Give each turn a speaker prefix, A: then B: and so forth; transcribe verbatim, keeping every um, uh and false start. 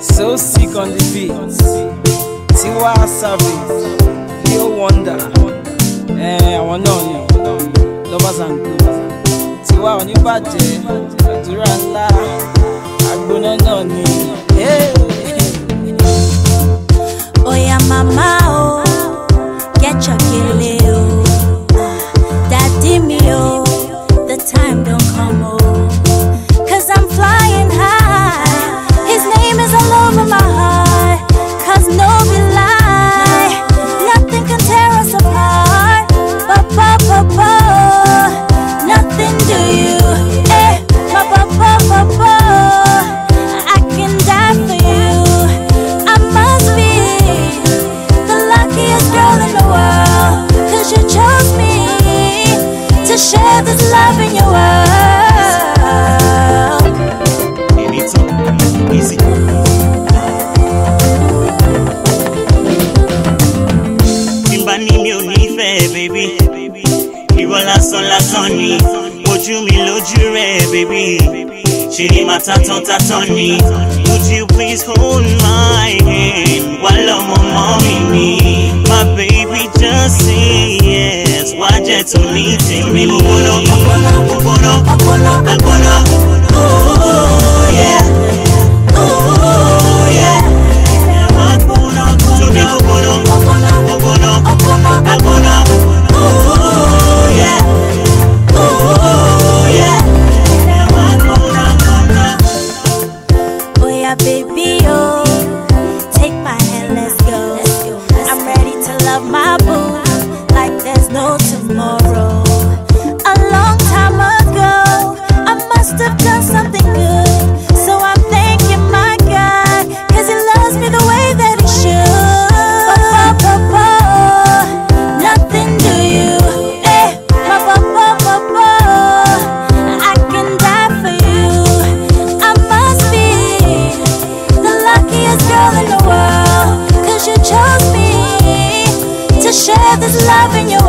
A: So sick on the beat. Tiwa Savage, Leo Wonder. Eh, àwọn náà ni Lovers and Good. Tiwa oníbàjẹ́, àdúrà ńlá, àgbóná náà ni.
B: Oya mama oh, get your kele oh. Daddy me oh, the time don't come oh. Cause I'm flying high, his name is all over my heart. Cause no be lie, nothing can tear us apart. Papa, papa, nothing do you. Eh, papa, papa, I can die for you. I must be the luckiest girl in the world. Cause you chose me to share this love in your world.
C: And it's so easy. Timbani mi ò nífẹ̀ẹ́, baby. Ìwọ lásán lásán ni, ojú mi lójú rẹ̀, baby. Ṣé ni màá tatán tatán ni? Would you please hold my hand while ọmọ mọ́ mi ni? My baby, just say yes. Wá jẹ́ tó ní tèmi. Ògbóná, ògbóná, ògbóná, ògbóná, ògbóná. Oh yeah, oh yeah. Ògbóná, tóbi ògbóná, ògbóná, ògbóná, ògbóná. Oh yeah, oh yeah.
B: Oh yeah, baby, oh, take my hand, let's go. I'm ready to love my boo like there's no tomorrow. A long time ago, I must have done something good, so I'm thanking my God, cause he loves me the way that he should. Papa, papa, nothing do you. Eh, papa, papa, papa, I can die for you. I must be the luckiest girl in the world, cause you chose me to share this love in your